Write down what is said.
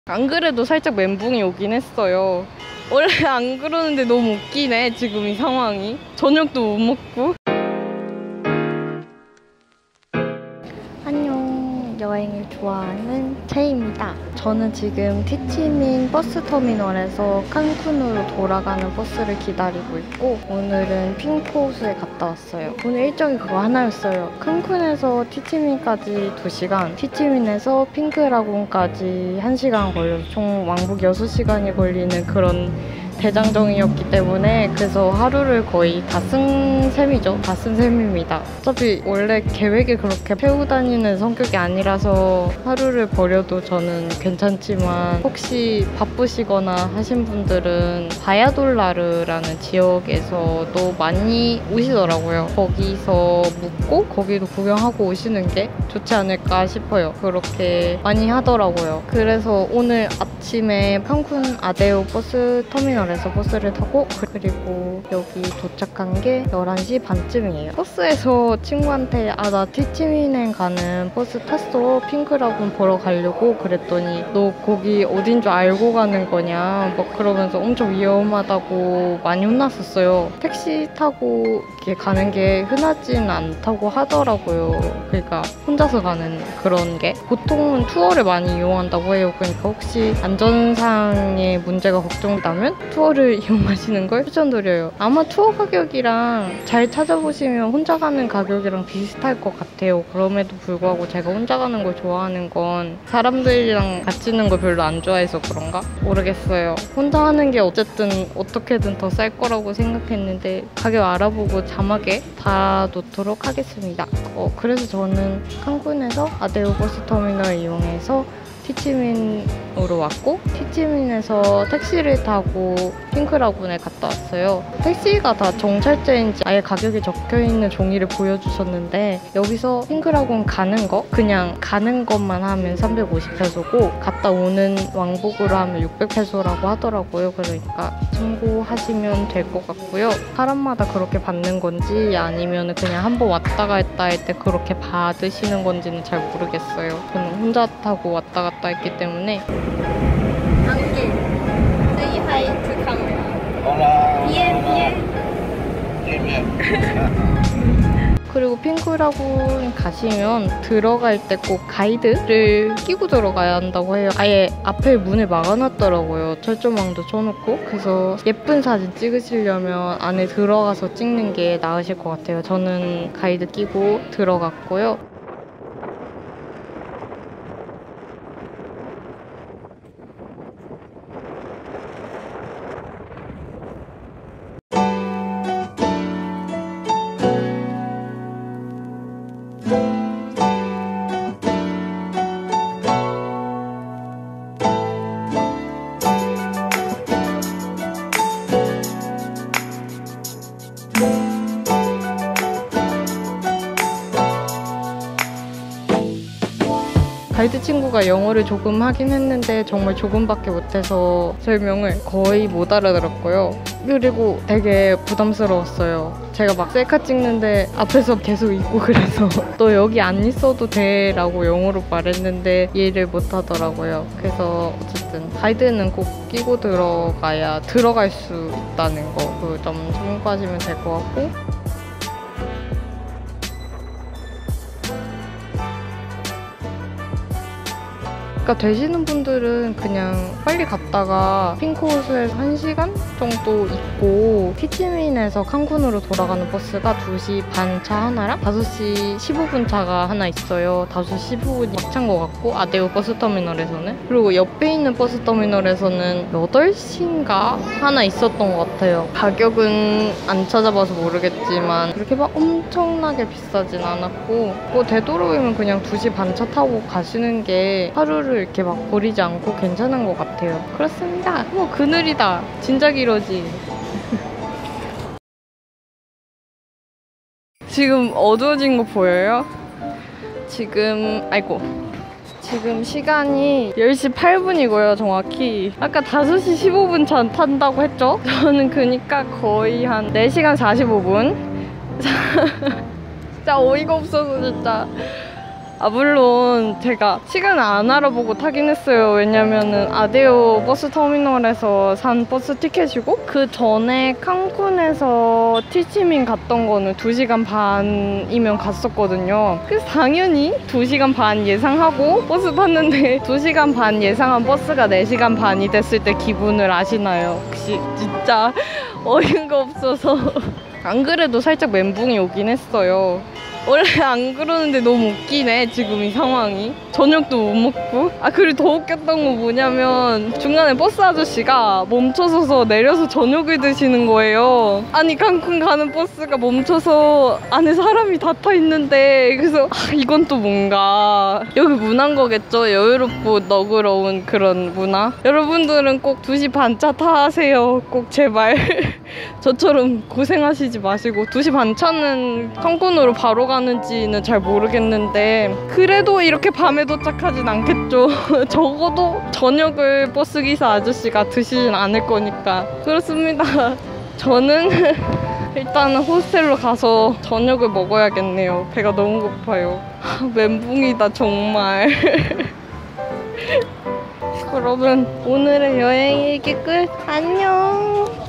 안 그래도 살짝 멘붕이 오긴 했어요. 원래 안 그러는데 너무 웃기네, 지금 이 상황이. 저녁도 못 먹고. 안녕, 여행을 좋아하는 채입니다. 저는 지금 티치민 버스터미널에서 칸쿤으로 돌아가는 버스를 기다리고 있고, 오늘은 핑크호수에 갔다 왔어요. 오늘 일정이 그거 하나였어요. 칸쿤에서 티치민까지 2시간, 티치민에서 핑크라군까지 1시간 걸려서 총 왕복 6시간이 걸리는 그런 대장정이었기 때문에, 그래서 하루를 거의 다 쓴 셈이죠. 다 쓴 셈입니다. 어차피 원래 계획을 그렇게 세우고 다니는 성격이 아니라서 하루를 버려도 저는 괜찮지만, 혹시 바쁘시거나 하신 분들은 바야돌라르라는 지역에서도 많이 오시더라고요. 거기서 묵고 거기도 구경하고 오시는 게 좋지 않을까 싶어요. 그렇게 많이 하더라고요. 그래서 오늘 아침에 칸쿤 아데오 버스 터미널에서 버스를 타고, 그리고 여기 도착한 게 11시 반쯤이에요. 버스에서 친구한테 나 티치민행 가는 버스 탔어, 핑크라군 보러 가려고 그랬더니, 너 거기 어딘 줄 알고 가는 거냐 막 그러면서 엄청 위험하다고 많이 혼났었어요. 택시 타고 이렇게 가는 게 흔하진 않다고 하더라고요. 그러니까 혼자서 가는 그런 게 보통은 투어를 많이 이용한다고 해요. 그러니까 혹시 안전상의 문제가 걱정되다면 투어를 이용하시는 걸 추천드려요. 아마 투어 가격이랑 잘 찾아보시면 혼자 가는 가격이랑 비슷할 것 같아요. 그럼에도 불구하고 제가 혼자 가는 걸 좋아하는 건 사람들이랑 같이 있는 걸 별로 안 좋아해서 그런가? 모르겠어요. 혼자 하는 게 어쨌든 어떻게든 더 쌀 거라고 생각했는데 가격 알아보고 자막에 다 놓도록 하겠습니다. 그래서 저는 칸쿤에서 아데오 버스 터미널 이용해서 티치민으로 왔고, 티치민에서 택시를 타고 핑크라군에 갔다 왔어요. 택시가 다 정찰제인지 아예 가격이 적혀있는 종이를 보여주셨는데, 여기서 핑크라군 가는 거, 그냥 가는 것만 하면 350페소고 갔다 오는 왕복으로 하면 600페소라고 하더라고요. 그러니까 참고하시면 될 것 같고요. 사람마다 그렇게 받는 건지 아니면 그냥 한번 왔다 갔다 할 때 그렇게 받으시는 건지는 잘 모르겠어요. 저는 혼자 타고 왔다 갔다 했기 때문에. 안개. Say hi to camera. Hola. Bien, Bien, bien. 그리고 핑크라군 가시면 들어갈 때 꼭 가이드를 끼고 들어가야 한다고 해요. 아예 앞에 문을 막아놨더라고요. 철조망도 쳐놓고. 그래서 예쁜 사진 찍으시려면 안에 들어가서 찍는 게 나으실 것 같아요. 저는 가이드 끼고 들어갔고요. 가이드 친구가 영어를 조금 하긴 했는데 정말 조금밖에 못해서 설명을 거의 못 알아들었고요. 그리고 되게 부담스러웠어요. 제가 막 셀카 찍는데 앞에서 계속 있고, 그래서 너 여기 안 있어도 돼 라고 영어로 말했는데 이해를 못 하더라고요. 그래서 어쨌든 가이드는 꼭 끼고 들어가야 들어갈 수 있다는 거, 그 점 참고하시면 될 것 같고, 그러니까 되시는 분들은 그냥 빨리 갔다가 핑크호수에서 1시간 정도 있고, 티치민에서 칸쿤으로 돌아가는 버스가 2시 반 차 하나랑 5시 15분 차가 하나 있어요. 5시 15분이 막 찬 것 같고, 아데오 버스 터미널에서는. 그리고 옆에 있는 버스 터미널에서는 8시인가 하나 있었던 것 같아요. 가격은 안 찾아봐서 모르겠지만 그렇게 막 엄청나게 비싸진 않았고, 뭐 되도록이면 그냥 2시 반 차 타고 가시는 게 하루를 이렇게 막 버리지 않고 괜찮은 것 같아요. 그렇습니다. 그늘이다. 진작 이러지. 지금 어두워진 거 보여요? 지금 시간이 10시 8분이고요, 정확히. 아까 5시 15분 차 탄다고 했죠? 저는 그니까 거의 한 4시간 45분? 진짜 어이가 없어서 진짜. 물론 제가 시간을 안 알아보고 타긴 했어요. 왜냐면은 아데오 버스 터미널에서 산 버스 티켓이고 그 전에 칸쿤에서 티치민 갔던 거는 2시간 반이면 갔었거든요. 그래서 당연히 2시간 반 예상하고 버스 탔는데 2시간 반 예상한 버스가 4시간 반이 됐을 때 기분을 아시나요? 혹시 진짜 어이가 없어서 안 그래도 살짝 멘붕이 오긴 했어요. 원래 안 그러는데 너무 웃기네 지금 이 상황이. 저녁도 못 먹고. 그리고 더 웃겼던 건 뭐냐면 중간에 버스 아저씨가 멈춰서서 내려서 저녁을 드시는 거예요. 아니 칸쿤 가는 버스가 멈춰서 안에 사람이 다 타 있는데. 그래서 이건 또 뭔가 여기 문화인 거겠죠. 여유롭고 너그러운 그런 문화. 여러분들은 꼭 2시 반차 타세요. 꼭 제발 저처럼 고생하시지 마시고. 2시 반차는 칸쿤으로 바로 가는지는 잘 모르겠는데 그래도 이렇게 밤에 도착하진 않겠죠. 적어도 저녁을 버스기사 아저씨가 드시진 않을 거니까. 그렇습니다. 저는 일단은 호스텔로 가서 저녁을 먹어야겠네요. 배가 너무 고파요. 멘붕이다 정말. 그러면 오늘의 여행 일기 끝. 안녕.